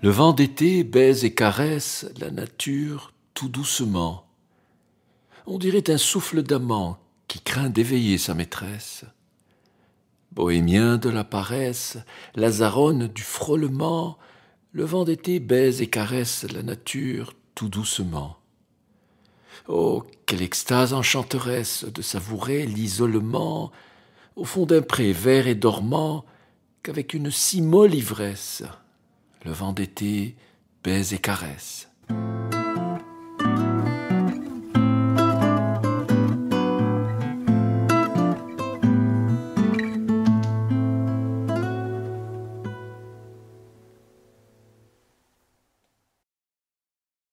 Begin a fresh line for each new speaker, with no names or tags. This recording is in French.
Le vent d'été baise et caresse la nature tout doucement. On dirait un souffle d'amant qui craint d'éveiller sa maîtresse. Bohémien de la paresse, lazaronne du frôlement, le vent d'été baise et caresse la nature tout doucement. Oh, quelle extase enchanteresse de savourer l'isolement au fond d'un pré vert et dormant qu'avec une si molle ivresse, le vent d'été baise et caresse.